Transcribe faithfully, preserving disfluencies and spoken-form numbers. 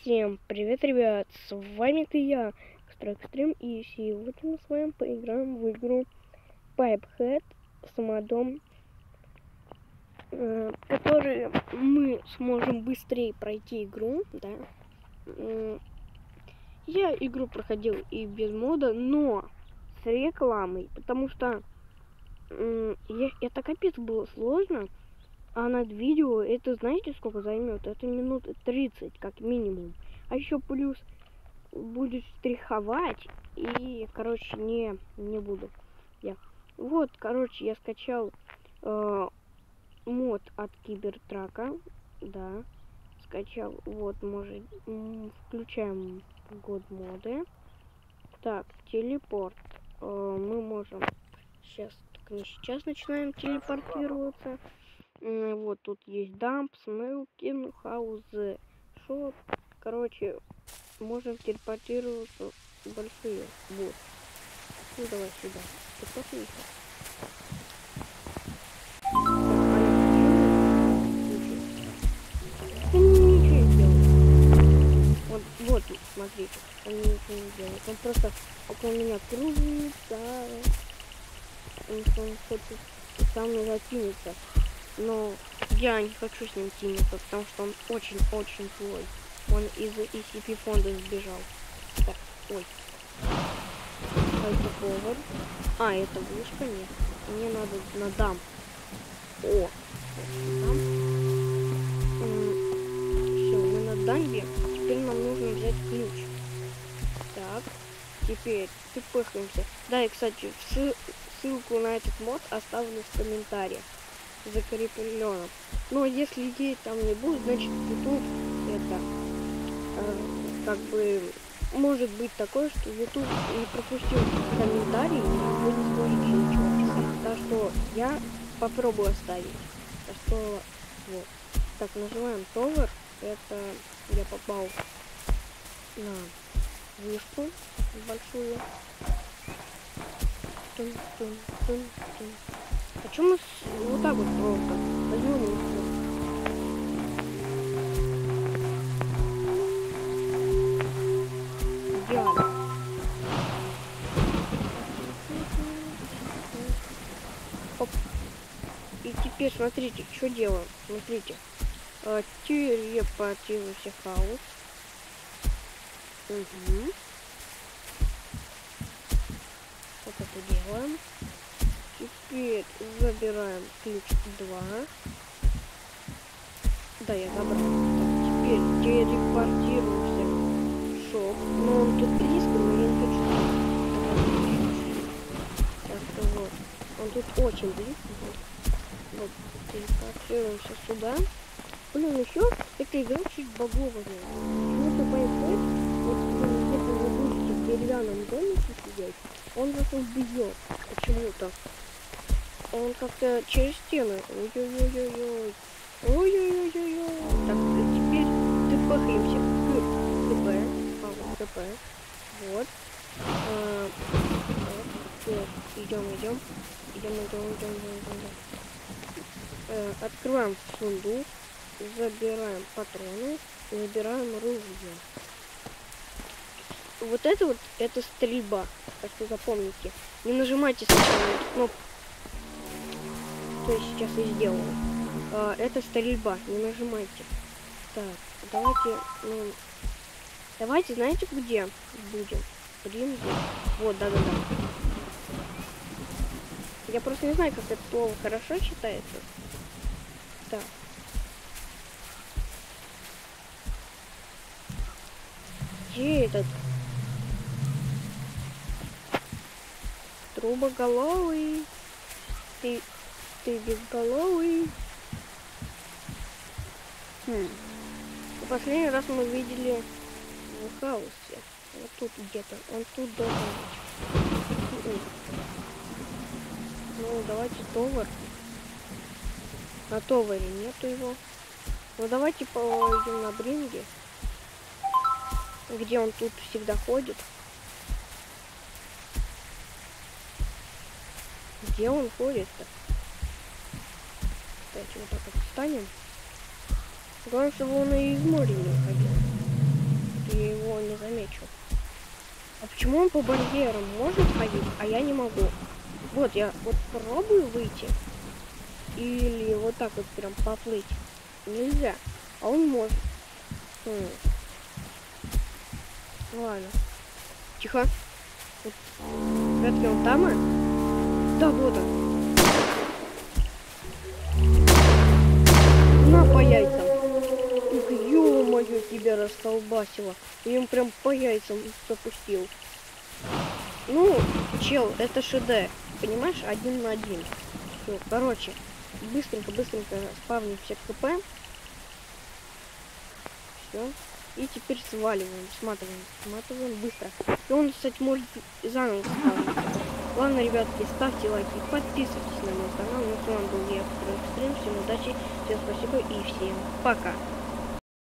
Всем привет, ребят, с вами ты я, Экстракстрим, и сегодня мы с вами поиграем в игру Pipehead Самодом, э, который мы сможем быстрее пройти игру, да. Э, я игру проходил и без мода, но с рекламой, потому что э, я, это капец было сложно. А над видео это знаете сколько займет? Это минут тридцать как минимум. А еще плюс будет штриховать. И, короче, не, не буду. Я. Вот, короче, я скачал э, мод от Кибертрака. Да. Скачал. Вот, может. Включаем год моды. Так, телепорт. Э, мы можем. Сейчас, только не сейчас начинаем телепортироваться. Вот тут есть дамп, смелкин, хаус, шоп. Короче, можем телепортироваться в большие. Вот. Ну давай сюда. Ты посмотри. Он ничего не делает. Вот, вот, смотрите. Он ничего не делает. Он просто около меня кружится. Он, он хочет со мной закинуться. Но я не хочу с ним тимиться, потому что он очень-очень злой. Он из и си пи фонда сбежал. Так, ой. А это повод. А, это вышка, нет. Мне надо на дамп. О, дамп. Все, мы на дамбе. Теперь нам нужно взять ключ. Так, теперь тпхаемся. Да, и, кстати, ссылку на этот мод оставлю в комментариях. Закреплено. Но если идей там не будет, значит YouTube это э, как бы может быть такое, что YouTube не пропустил комментарий, и вы не сможете ничего писать. Так что я попробую оставить. Так что вот. Так, нажимаем Tower. Это я попал на вышку большую. Тун, тун, тун, тун. Почему вот так вот просто? Возьмем его. Идеально. Оп. И теперь смотрите, что делаем. Смотрите. А, телепортируемся хаос. Угу. Вот это делаем. Теперь забираем ключ два. Да, я забрал. Так, теперь телепортируемся в шоп. Но он тут близко, но я не хочу. Так что вот. Он тут очень близко. Вот. Телепортируемся сюда. Блин, еще эта игра чуть баговая. Почему-то Pipehead, вот если вы будете в деревянном домике сидеть, он вас убьет почему-то. Он как-то через стены. Ой-ой-ой-ой-ой. Ой-ой-ой-ой-ой. Так, теперь тпхаемся к ТП. А, вот ТП. Вот. А, вот. Идем, идем. Идем, идем, идем, идем, идем. А, открываем сундук. Забираем патроны. Забираем оружие. Вот это вот, это стрельба. Так что запомните. Не нажимайте сначала на эту кнопку. Что я сейчас и сделаю. А, это стрельба, не нажимайте. Так, давайте, ну, давайте, знаете, где будем? Блин, вот, да-да-да. Я просто не знаю, как это слово хорошо читается. Так. Где этот? Трубоголовый. Ты... Ты безголовый. Хм. Последний раз мы видели в хаосе. Вот тут где-то. Он тут должен быть. Ну, давайте товар. На товаре нету его. Ну, давайте пойдем на бринге. Где он тут всегда ходит. Где он ходит-то? Кстати, вот так вот встанем. Главное, чтобы он и из моря не уходил. Почему он по барьерам может ходить, а я не могу? Вот, я вот пробую выйти. Или вот так вот прям поплыть. Нельзя. А он может. Хм. Ладно. Тихо. Вот. Ребятки, он там? А? Да, вот он. На по яйцам. Ух, ё-моё, тебя расколбасило. Я ему прям по яйцам запустил. Ну, чел, это ШД. Понимаешь, один на один. Всё, короче, быстренько-быстренько спавнимся к КП. Все. И теперь сваливаем, сматываем, сматываем быстро. И он, кстати, может заново ставить. Ладно, ребятки, ставьте лайки, подписывайтесь на мой канал. Ну, с вами был я, Стрим. Всем удачи, всем спасибо и всем пока.